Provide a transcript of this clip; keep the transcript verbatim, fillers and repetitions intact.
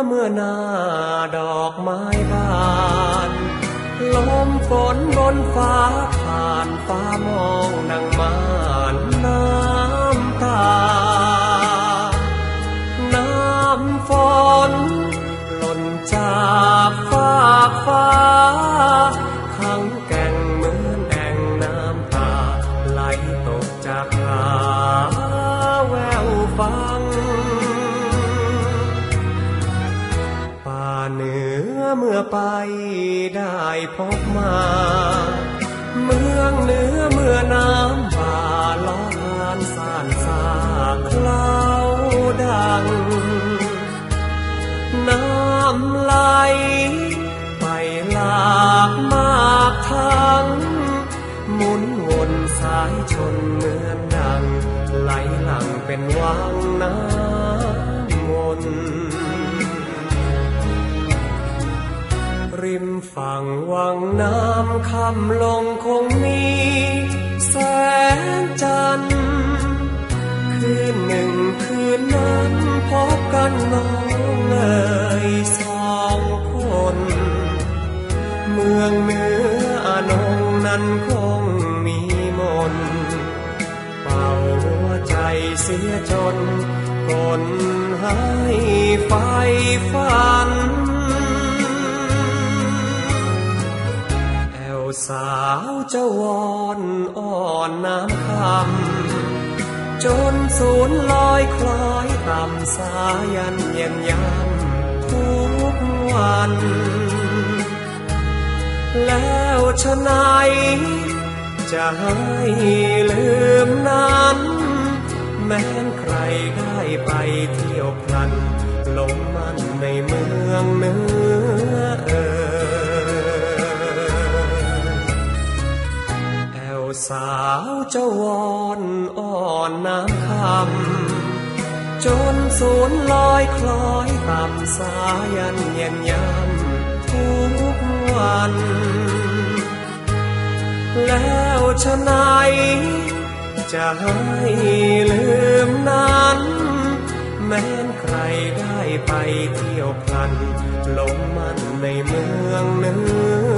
เมื่อหน้าดอกไม้บานลมฝนบนฟ้าผ่านฟ้ามองดังม่านน้ำตาน้ำฝนหล่นจากฟากฟ้าขังแก่งเหมือนแอ่งน้ำตาไหลตกจากหาแววฟังป่าเหนือเมื่อไปได้พบมาเมืองเหนือเมื่อน้ำป่าล้อผ่านซ่านซากคลาวดังน้ำไหลไปหลากมากทั้งหมุนวนสายชนเหมือนดังไหลหลั่งเป็นวังน้ำวนริมฝั่งวังน้ำค่ำลงคงมีแสงจันทร์คืนหนึ่งคืนนั้นพบกันน้องเอ๋ยสองคนเมืองเหนืออนงนั้นคงมีมนต์เป่าหัวใจเสียจนกลให้ไฟฝันแอวสาวเจ้าวอนอ่อนน้ำคำจนสูญลอยคล้อยต่ำสายันเย็นยำทุกวันแล้วฉะไหนจะให้ลืมนั้นแม้นใครได้ไปเที่ยวพลันหลงมันในเมืองเหนือเอ่ยแอวสาวเจ้าวอนอ่อนน้ำคำจนสูญลอยคล้อยต่ำสายันเย็นยำทุกวันแล้วฉะไหนจะให้ลืมนั้นแม้นใครได้ไปเที่ยวพลันหลงมันในเมืองเหนือ